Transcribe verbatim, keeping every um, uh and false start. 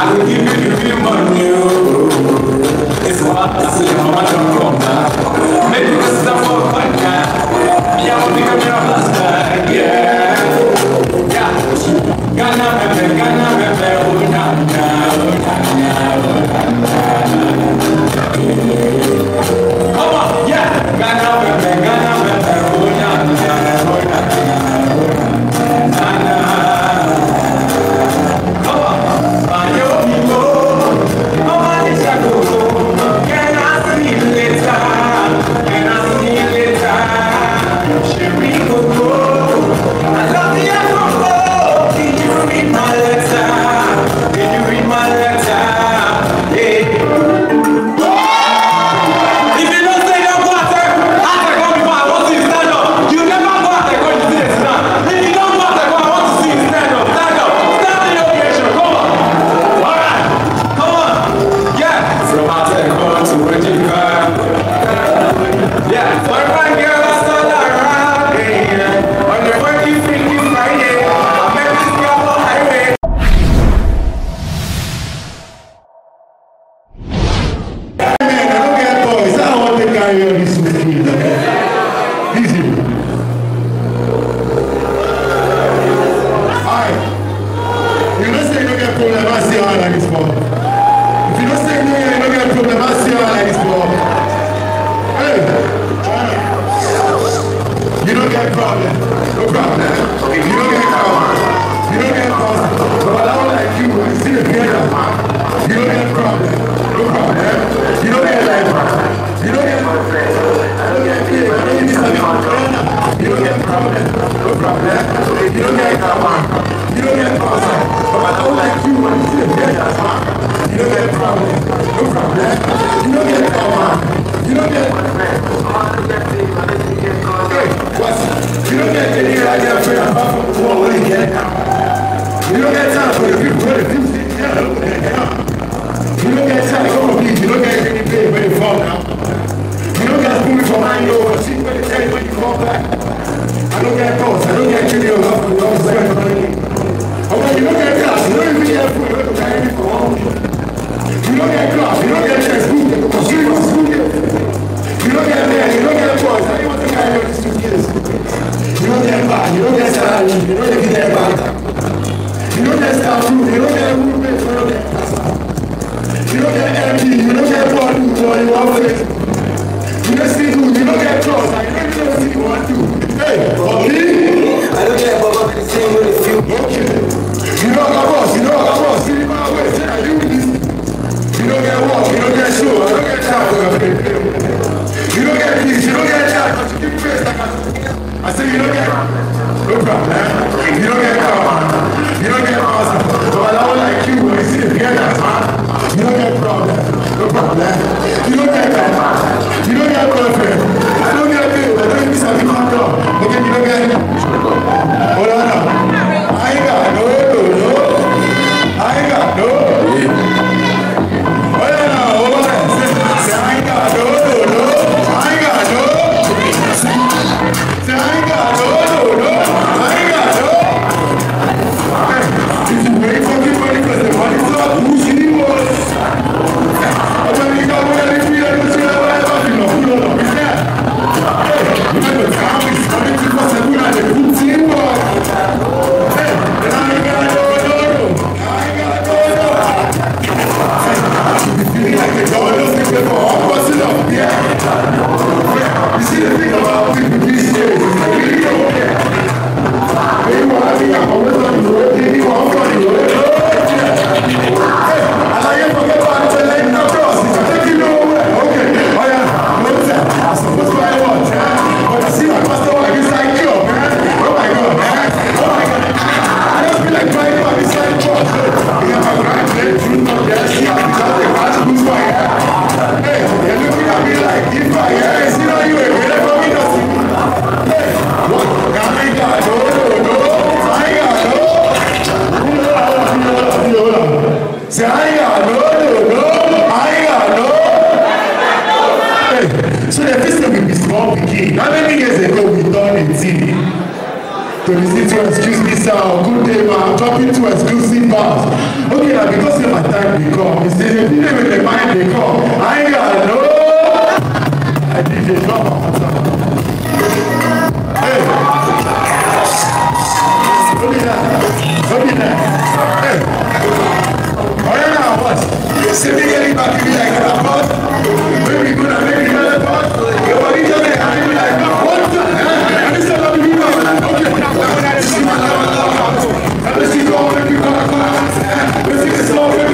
will give you the real money. It's what I say, how much I'm from now. Maybe this is a for fun now. Yeah, we'll become your master. Yeah. Yeah. Gana, baby, Gana, baby, oh, na, na, oh, na, na, oh, na, na. Come on, yeah. Gana, baby, Gana, baby, oh, na, na, oh, na, na, na, na. Come on, find your people. Oh, my shadow. Can I see you later? Can I see you later? Sherry Coco. I love the Afro. Did you read my letter? Did you read my letter? Yeah. If you don't say no water, I can go before I want to see you stand up. You never go out there going to see it stand. If you don't go out there, I want to see you stand up. Stand up. Stand in your creation. Come on. All right. Come on. Yeah. From out there, come on to where you come. Yeah. For my girl, I saw that around. Yeah. On the work you think you Friday. I met this girl on highway. to listen to excuse me, sir. Good day, ma. I'm dropping to exclusive bars. Okay, now because you're my time they come. He said, if you with the mind they come, I ain't got no. I did the drama. Hey. Look at that. Look at that. Hey. Oh, yeah, now what? See me getting back to me like that, boss. Maybe good and maybe another boss. Your body tell me, I be like, what the hell? And this is what we do. Okay. Let me see all the people. Let's see this all.